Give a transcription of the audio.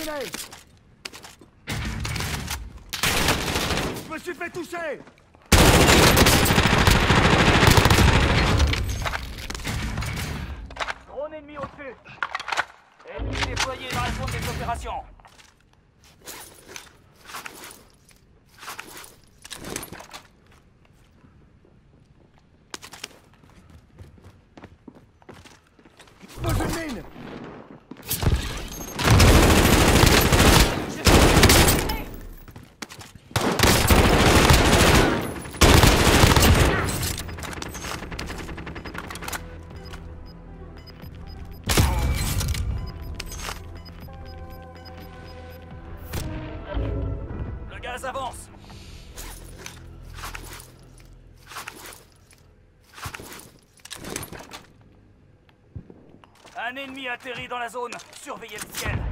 positionnez! Je me suis fait toucher! Drone ennemi au-dessus. Ennemi déployé dans la zone des opérations. Pose une mine! Le gaz avance. Un ennemi atterrit dans la zone. Surveillez le ciel.